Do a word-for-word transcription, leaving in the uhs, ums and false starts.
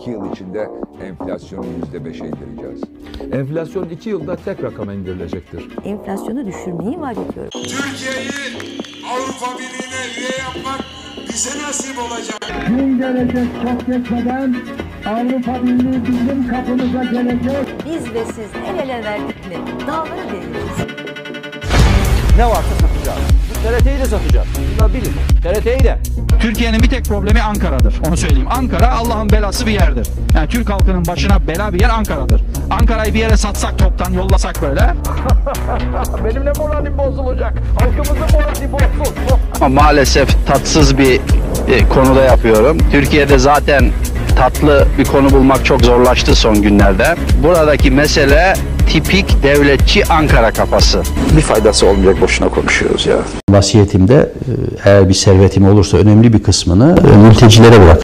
iki yıl içinde enflasyonu yüzde beşe indireceğiz. Enflasyon iki yılda tek rakama indirilecektir. Enflasyonu düşürmeyi vaat ediyorum. Türkiye'yi Avrupa Birliği'ne üye yapmak bize nasip olacak. Gün gelecek çok geçmeden Avrupa Birliği bizim kapımıza gelecek. Biz ve siz el ele verdik mi dağları deliriz. Ne varsa satacağız. Bu T R T'yi de satacağız. Bunlar bilin. T R T'yi de. Türkiye'nin bir tek problemi Ankara'dır. Onu söyleyeyim. Ankara Allah'ın belası bir yerdir. Yani Türk halkının başına bela bir yer Ankara'dır. Ankara'yı bir yere satsak toptan, yollasak böyle. Benim ne moralim bozulacak? Halkımızın morali bozulsun. Ama maalesef tatsız bir e, konuda yapıyorum. Türkiye'de zaten tatlı bir konu bulmak çok zorlaştı son günlerde. Buradaki mesele tipik devletçi Ankara kafası. Bir faydası olmayacak, boşuna konuşuyoruz ya. Vasiyetimde eğer bir servetim olursa önemli bir kısmını mültecilere bırak.